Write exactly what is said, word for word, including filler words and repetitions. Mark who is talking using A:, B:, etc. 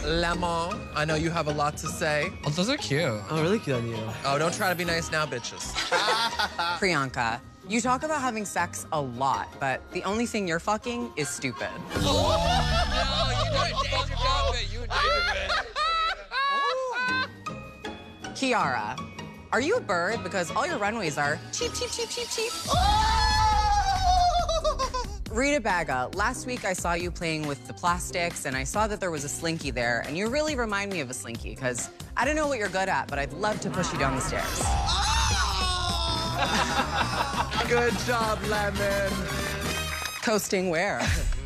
A: Lemon, I know you have a lot to say.
B: Oh, those are cute.
C: Oh, really cute on you.
A: Oh, don't try to be nice now, bitches.
D: Priyanka, you talk about having sex a lot, but the only thing you're fucking is stupid.
B: Oh, no, you endangered Gavin. You endangered
D: Kiara, are you a bird? Because all your runways are cheap, cheap, cheap, cheap, cheap. Rita Baga, last week I saw you playing with the plastics and I saw that there was a slinky there and you really remind me of a slinky because I don't know what you're good at, but I'd love to push you down the stairs.
A: Good job, Lemon.
D: Coasting where?